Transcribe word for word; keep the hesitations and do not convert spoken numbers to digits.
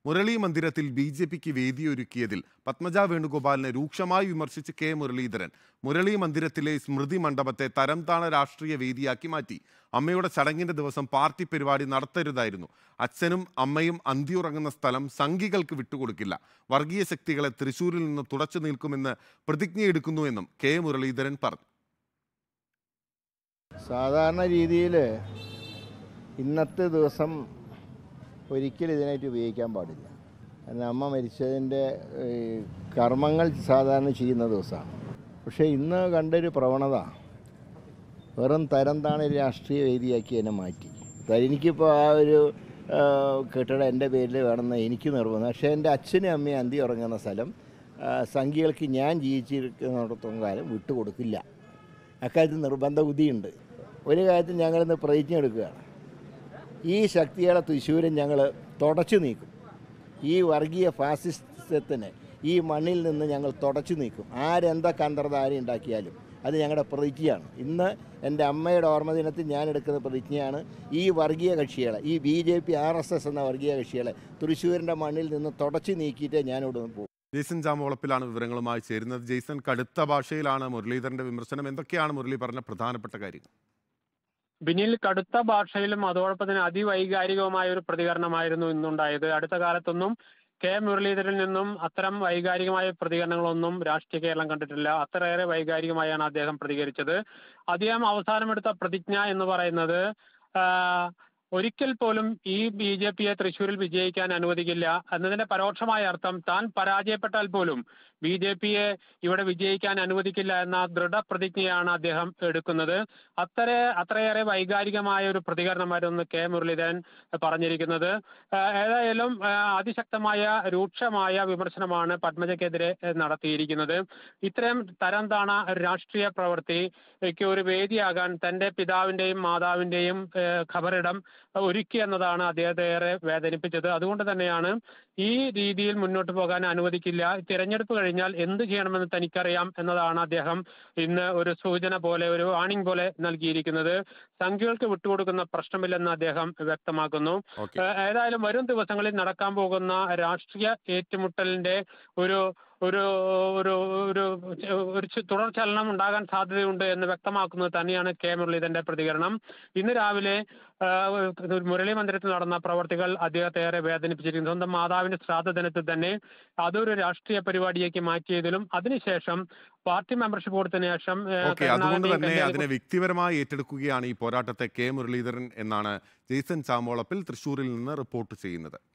മുരളി മന്ദിരത്തിൽ B J പിക്ക് വേദിയൊരുക്കിയതിൽ പത്മജ വേണുഗോപാലിനെ രൂക്ഷമായി വിമർശിച്ച് കെ മുരളീധരൻ മുരളി മന്ദിരത്തിലെ സ്മൃതി മണ്ഡപത്തെ തരംതാണ രാഷ്ട്രീയ വേദിയാക്കി മാറ്റി. അമ്മയുടെ ചടങ്ങിന്റെ ദിവസം പാർട്ടി പരിപാടി നടത്തരുതായിരുന്നു. അച്ഛനും അമ്മയും അന്തിയുറങ്ങുന്ന സ്ഥലം സംഘികൾക്ക് വിട്ടുകൊടുക്കില്ല. വർഗീയ ശക്തികളെ തൃശൂരിൽ നിന്ന് തുടച്ചു നിൽക്കുമെന്ന് പ്രതിജ്ഞയെടുക്കുന്നുവെന്നും കെ മുരളീധരൻ പറഞ്ഞു. സാധാരണ രീതിയിൽ ഇന്നത്തെ ദിവസം ഒരിക്കലും ഇതിനായിട്ട് ഉപയോഗിക്കാൻ പാടില്ല. കാരണം അമ്മ മരിച്ചതിൻ്റെ കർമ്മങ്ങൾ സാധാരണ ചെയ്യുന്ന ദിവസമാണ്. പക്ഷേ ഇന്ന് കണ്ടൊരു പ്രവണത വെറും തരം താണ രാഷ്ട്രീയ വേദിയാക്കി എന്നെ മാറ്റി. എനിക്കിപ്പോൾ ആ ഒരു കെട്ടിടം എൻ്റെ പേരിൽ വേണമെന്ന് എനിക്ക് നിർബന്ധം. പക്ഷേ എൻ്റെ അച്ഛനും അമ്മയും അന്തി ഉറങ്ങുന്ന സ്ഥലം സംഘികൾക്ക് ഞാൻ ജീവിച്ചിരിക്കുന്നിടത്തോളം കാലം വിട്ടുകൊടുക്കില്ല. അക്കാര്യത്തിൽ നിർബന്ധ ബുദ്ധിയുണ്ട്. ഒരു കാര്യത്തിൽ ഞങ്ങളിന്ന് പ്രതിജ്ഞ എടുക്കുകയാണ്. ഈ ശക്തികളെ തൃശ്ശൂരും ഞങ്ങൾ തുടച്ചു നീക്കും. ഈ വർഗീയ ഫാസിസത്തിനെ ഈ മണ്ണിൽ നിന്ന് ഞങ്ങൾ തുടച്ചു നീക്കും. ആരെന്തൊക്കെ അന്തർധാര ഉണ്ടാക്കിയാലും അത് ഞങ്ങളുടെ പ്രതിജ്ഞയാണ്. ഇന്ന് എൻ്റെ അമ്മയുടെ ഓർമ്മ ദിനത്തിൽ ഞാൻ എടുക്കുന്ന പ്രതിജ്ഞയാണ്. ഈ വർഗീയ കക്ഷികളെ, ഈ B J P R S S എന്ന വർഗീയ കക്ഷികളെ തൃശ്ശൂരിൻ്റെ മണ്ണിൽ നിന്ന് തുടച്ചു നീക്കിയിട്ടേ ഞാനിവിടെ നിന്ന് പോകും. ജെയ്സൺ ചാമവളപ്പിലാണ് വിവരങ്ങളുമായി ചേരുന്നത്. ജെയ്സൺ, കടുത്ത ഭാഷയിലാണ് മുരളീധരന്റെ വിമർശനം. എന്തൊക്കെയാണ് മുരളി പറഞ്ഞ പ്രധാനപ്പെട്ട കാര്യങ്ങൾ? ബിനിൽ, കടുത്ത ഭാഷയിലും അതോടൊപ്പം തന്നെ അതിവൈകാരികവുമായ ഒരു പ്രതികരണമായിരുന്നു ഇന്നുണ്ടായത്. അടുത്ത കാലത്തൊന്നും കെ മുരളീധരനിൽ നിന്നും അത്തരം വൈകാരികമായ പ്രതികരണങ്ങളൊന്നും രാഷ്ട്രീയ കേരളം കണ്ടിട്ടില്ല. അത്രയേറെ വൈകാരികമായാണ് അദ്ദേഹം പ്രതികരിച്ചത്. അദ്ദേഹം അവസാനമെടുത്ത പ്രതിജ്ഞ എന്ന് പറയുന്നത് ഒരിക്കൽ പോലും ഈ ബി ജെ പിയെ തൃശ്ശൂരിൽ വിജയിക്കാൻ അനുവദിക്കില്ല എന്നതിന്റെ പരോക്ഷമായ അർത്ഥം താൻ പരാജയപ്പെട്ടാൽ പോലും ബി ജെ പിയെ ഇവിടെ വിജയിക്കാൻ അനുവദിക്കില്ല എന്ന ദൃഢപ്രതിജ്ഞയാണ് അദ്ദേഹം എടുക്കുന്നത്. അത്ര അത്രയേറെ വൈകാരികമായ ഒരു പ്രതികരണമായിരുന്നു കെ മുരളീധരൻ പറഞ്ഞിരിക്കുന്നത്. ഏതായാലും അതിശക്തമായ രൂക്ഷമായ വിമർശനമാണ് പത്മജയ്ക്കെതിരെ നടത്തിയിരിക്കുന്നത്. ഇത്രയും തരം താണ രാഷ്ട്രീയ പ്രവൃത്തിക്ക് ഒരു വേദിയാകാൻ തന്റെ പിതാവിന്റെയും മാതാവിന്റെയും ഖബറിടം ഒരുക്കി എന്നതാണ് അദ്ദേഹത്തെ ഏറെ വേദനിപ്പിച്ചത്. അതുകൊണ്ട് തന്നെയാണ് ഈ രീതിയിൽ മുന്നോട്ട് പോകാൻ അനുവദിക്കില്ല, തിരഞ്ഞെടുപ്പ് കഴിഞ്ഞാൽ എന്ത് ചെയ്യണമെന്ന് തനിക്കറിയാം എന്നതാണ് അദ്ദേഹം ഇന്ന് ഒരു സൂചന പോലെ, ഒരു വാണിംഗ് പോലെ നൽകിയിരിക്കുന്നത്. സംഖ്യകൾക്ക് വിട്ടുകൊടുക്കുന്ന പ്രശ്നമില്ലെന്ന് അദ്ദേഹം വ്യക്തമാക്കുന്നു. ഏതായാലും വരും ദിവസങ്ങളിൽ നടക്കാൻ പോകുന്ന രാഷ്ട്രീയ ഏറ്റുമുട്ടലിന്റെ ഒരു ഒരു ഒരു ഒരു ഒരു തുടർചലനം ഉണ്ടാകാൻ സാധ്യതയുണ്ട് എന്ന് വ്യക്തമാക്കുന്നത് തന്നെയാണ് കെ മുരളീധരന്റെ പ്രതികരണം. ഇന്ന് രാവിലെ മുരളി മന്ദിരത്തിൽ നടന്ന പ്രവർത്തികൾ അദ്ദേഹത്തെ ഏറെ വേദനിപ്പിച്ചിരിക്കുന്നു. സ്വന്തം മാതാവിന്റെ ശ്രാദ്ധ ദിനത്തിൽ തന്നെ അതൊരു രാഷ്ട്രീയ പരിപാടിയേക്ക് മാറ്റിയതിലും അതിനുശേഷം പാർട്ടി മെമ്പർഷിപ്പ് കൊടുത്തതിനു ശേഷം അതുകൊണ്ട് തന്നെ അതിനെ വ്യക്തിപരമായി ഏറ്റെടുക്കുകയാണ് ഈ പോരാട്ടത്തെ കെ മുരളീധരൻ എന്നാണ് ജെയ്സൺ ചാമോളപ്പിൽ തൃശ്ശൂരിൽ നിന്ന് റിപ്പോർട്ട് ചെയ്യുന്നത്.